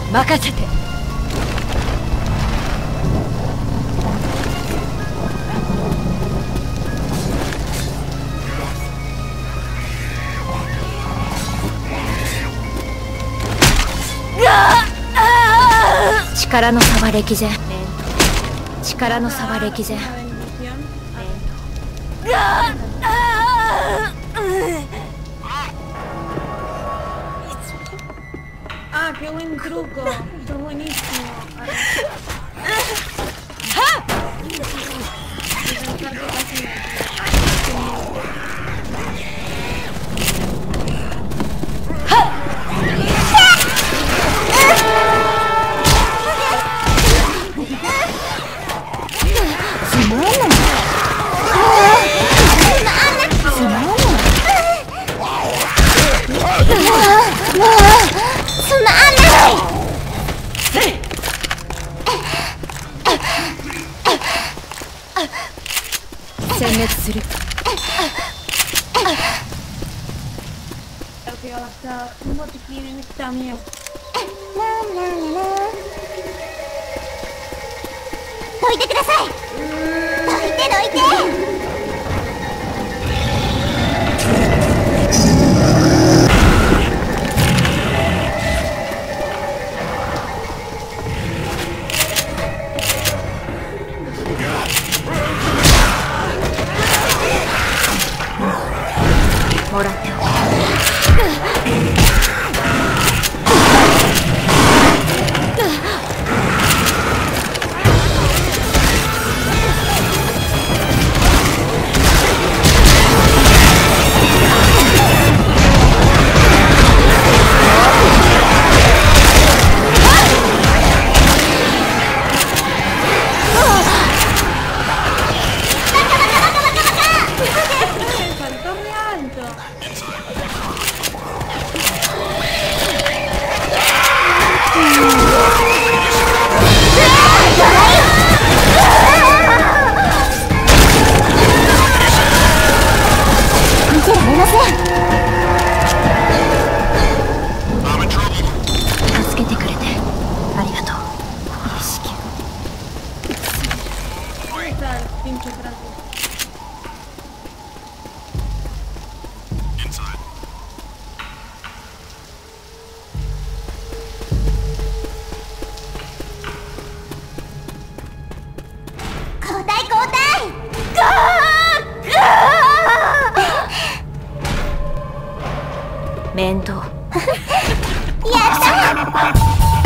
任せて。力の差は歴然。力の差は歴然。 Ah, qué buen truco. Está buenísimo. 殲滅する。 Ok, basta. Un botiquín en esta mierda. どいてください。どいてどいて。 もらっておく。助けてくれてありがとう。意識が。 ¿Dónde está el pinche Franco? Mendo. やった